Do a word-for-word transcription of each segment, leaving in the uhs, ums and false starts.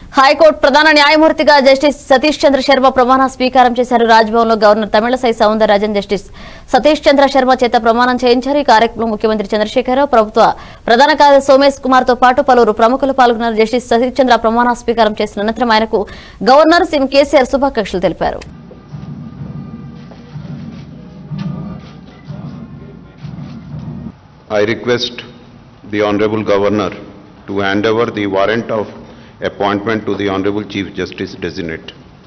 High court ప్రధాన న్యాయమూర్తిగా justice Satish Chandra Sharma ప్రమాణ స్వీకారం చేశారు. రాజ్భవన్లో గవర్నర్ తమిళసై సౌందరరాజన్ జస్టిస్ సతీష్ చంద్ర శర్మ చేత ప్రమాణం చేయించారు. ఈ కార్యక్రమంలో ముఖ్యమంత్రి చంద్రశేఖరరావు, ప్రభుత్వ ప్రధాన కార్యదర్శి సోమేష్ కుమార్ తో పాటు పలువురు ప్రముఖులు పాల్గొన్నారు. జస్టిస్ సతీష్ చంద్ర ప్రమాణ స్వీకారం చేసిన అనంతరం ఆయనకు గవర్నర్ సీఎం కేసీఆర్ శుభాకాంక్షలు తెలిపారు. I request the Honorable Governor to hand over the warrant of appointment to the Honorable Chief Justice Designate.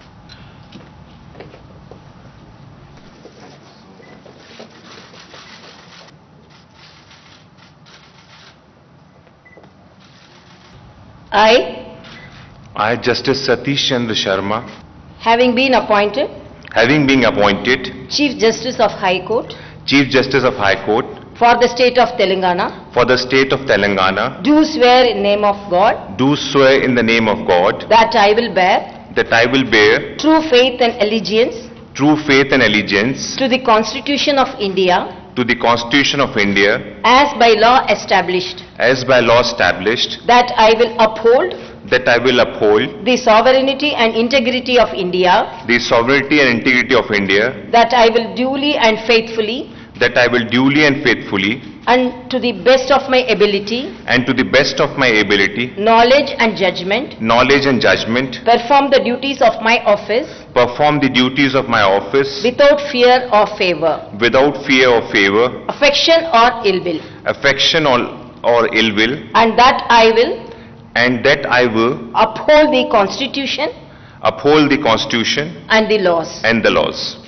I, I, Justice Satish Chandra Sharma, having been appointed having been appointed Chief Justice of High Court Chief Justice of High Court for the state of Telangana, for the state of Telangana, do swear in name of God do swear in the name of God that I will bear that I will bear true faith and allegiance true faith and allegiance to the Constitution of India to the Constitution of India as by law established, as by law established, that I will uphold that I will uphold the sovereignty and integrity of India, the sovereignty and integrity of India, that I will duly and faithfully that I will duly and faithfully and to the best of my ability, and to the best of my ability, knowledge and judgment, knowledge and judgment, perform the duties of my office perform the duties of my office without fear or favor, without fear or favor, affection or ill will, affection or, or ill will, and that I will and that I will uphold the Constitution uphold the Constitution and the laws. and the laws.